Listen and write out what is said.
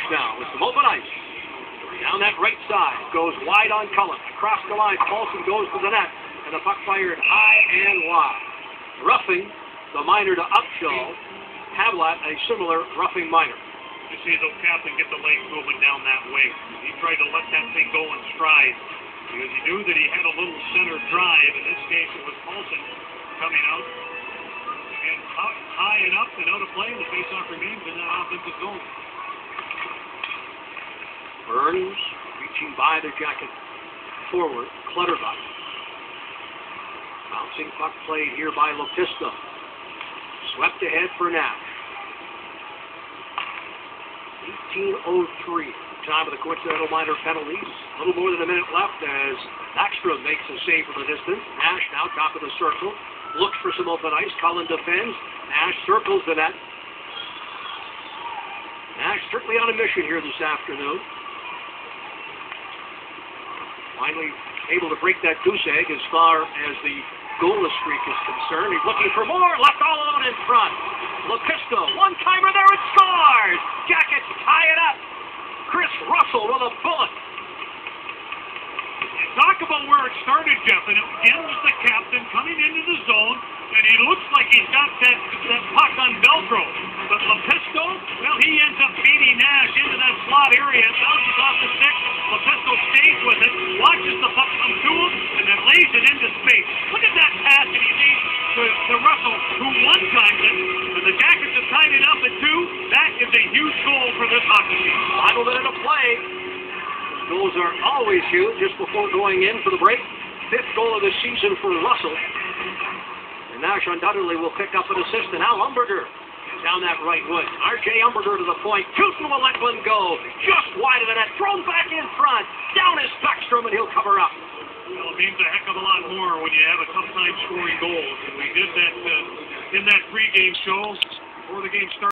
now with some open ice. Down that right side, goes wide on Cullen. Across the line, Paulson goes to the net, and the puck fired high and wide. Roughing the minor to Upshaw. Havlat, a similar roughing minor. You see the captain get the legs moving down that wing. He tried to let that thing go in stride because he knew that he had a little center drive. In this case, it was Paulson coming out. And high and up and out of play, the faceoff remains in that offensive zone. Burns reaching by the jacket forward. Clutterbuck. Bouncing puck played here by Lopista. Swept ahead for Nash. 18:03. Time of the coincidental minor penalties. A little more than a minute left as Backstrom makes a save from the distance. Nash now top of the circle. Looks for some open ice. Cullen defends. Nash circles the net. Nash certainly on a mission here this afternoon. Finally able to break that goose egg as far as the goalless streak is concerned. He's looking for more. Left all alone in front. Lopista, one-timer there, and scores! Jackets tie it up. Kris Russell with a bullet. Talk about where it started, Jeff, and again was the captain coming into the zone, and he looks like he's got that puck on Velcro. But Lepisto, well, he ends up beating Nash into that slot area, bounces off the stick. Lepisto stays with it, watches the puck come to him, and then lays it into space. Look at that pass that he made to Russell, who one-timed it, and the Jackets have tied it up at 2. That is a huge goal for this hockey team. Final minute of play. Goals are always huge just before going in for the break. 5th goal of the season for Russell. And Nash undoubtedly will pick up an assist. And now Umberger down that right wing. R.J. Umberger to the point. Putin will let one go. Just wide of the net. Thrown back in front. Down is Backstrom, and he'll cover up. Well, it means a heck of a lot more when you have a tough time scoring goals. And we did that in that pregame show before the game started.